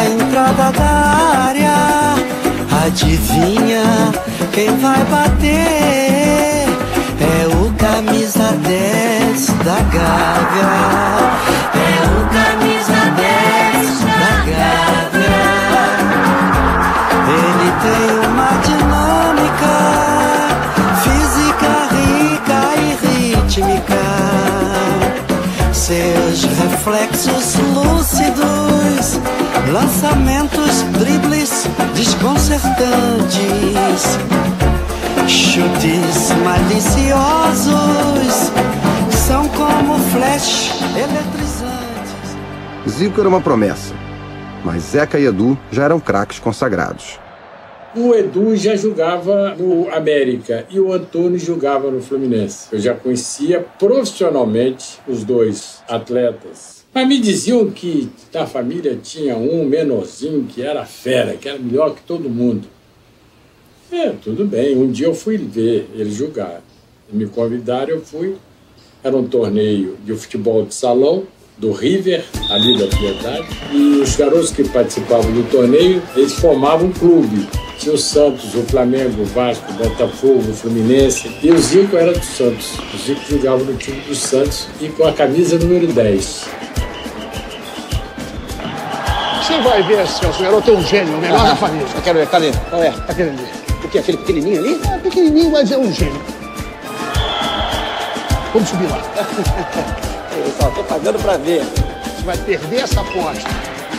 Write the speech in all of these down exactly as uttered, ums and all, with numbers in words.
na entrada da área. Adivinha quem vai bater? É o camisa dez da Gávea. É o camisa dez da Gávea. Ele tem uma dinâmica física rica e rítmica. Seus reflexos lúcidos, lançamentos, dribles desconcertantes, chutes maliciosos, são como flash eletrizantes. Zico era uma promessa, mas Zeca e Edu já eram craques consagrados. O Edu já jogava no América e o Antônio jogava no Fluminense. Eu já conhecia profissionalmente os dois atletas. Mas me diziam que na família tinha um menorzinho que era fera, que era melhor que todo mundo. É, tudo bem. Um dia eu fui ver ele jogar. Me convidaram, eu fui. Era um torneio de futebol de salão do River, ali da Piedade. E os garotos que participavam do torneio, eles formavam um clube. Tinha o Santos, o Flamengo, o Vasco, o Botafogo, o Fluminense. E o Zico era do Santos. O Zico jogava no time do Santos e com a camisa número dez. Você vai ver, Celso, o garoto é um gênio, o melhor ah, da família. Eu quero ver, cadê? Qual é? Aquele ali. O que? Aquele pequenininho ali? É pequenininho, mas é um gênio. Vamos subir lá. Eu só tô pagando pra ver. Você vai perder essa aposta.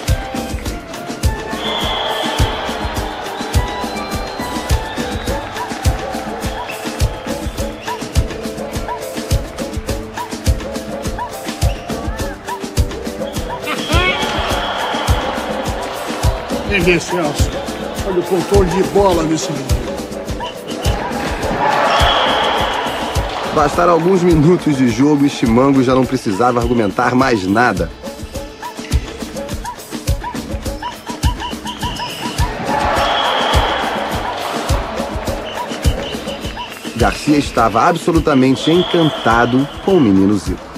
Vem ver, Celso. Olha o controle de bola nesse menino. Bastaram alguns minutos de jogo e Chimango já não precisava argumentar mais nada. Garcia estava absolutamente encantado com o menino Zico.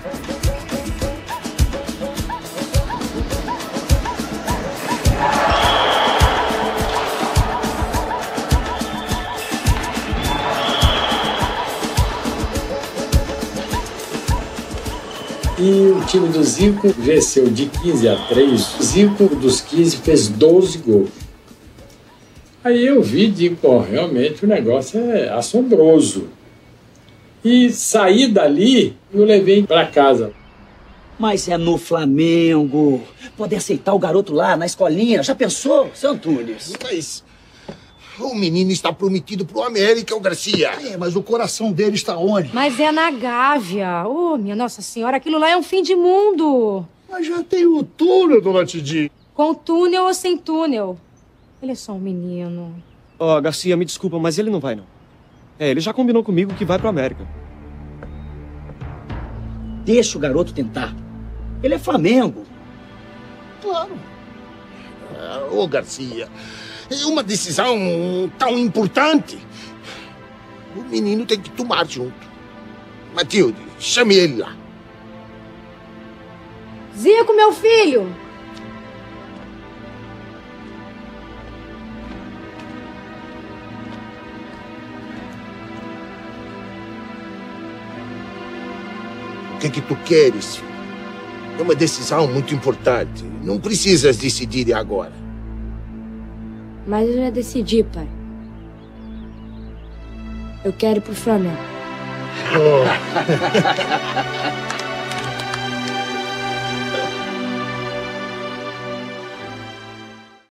E o time do Zico venceu de quinze a três. O Zico, dos quinze, fez doze gols. Aí eu vi e digo, bom, realmente o negócio é assombroso. E saí dali e o levei para casa. Mas é no Flamengo. Pode aceitar o garoto lá na escolinha. Já pensou, seu Antunes? Mas o menino está prometido pro América, o Garcia. É, mas o coração dele está onde? Mas é na Gávea. Ô, oh, minha Nossa Senhora, aquilo lá é um fim de mundo. Mas já tem o túnel, dona Tidi. Com túnel ou sem túnel? Ele é só um menino. Ó, oh, Garcia, me desculpa, mas ele não vai, não. É, ele já combinou comigo que vai pro América. Deixa o garoto tentar. Ele é Flamengo. Claro. Ah, ô, Garcia, é uma decisão tão importante. O menino tem que tomar junto. Matilde, chame ele lá. Zico, meu filho! O que é que tu queres, filho? É uma decisão muito importante. Não precisas decidir agora. Mas eu já decidi, pai. Eu quero ir pro Flamengo. Oh.